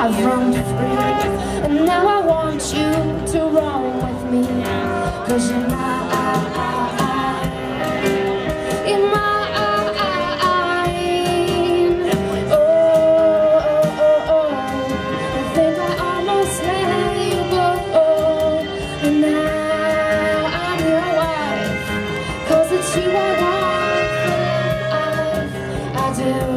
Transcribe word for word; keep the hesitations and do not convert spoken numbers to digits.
I've roamed free, and now I want you to roam with me, 'cause you're mine, you're mine. Oh, oh, oh, oh. I think I almost let you go, and now I'm your wife, 'cause it's you I want for life. I do.